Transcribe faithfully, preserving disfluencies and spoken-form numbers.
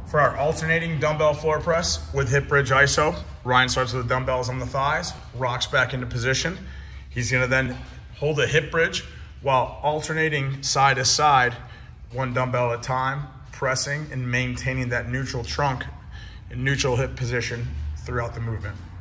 For our alternating dumbbell floor press with hip bridge I S O, Ryan starts with the dumbbells on the thighs, rocks back into position. He's gonna then hold a hip bridge while alternating side to side, one dumbbell at a time, pressing and maintaining that neutral trunk and neutral hip position throughout the movement.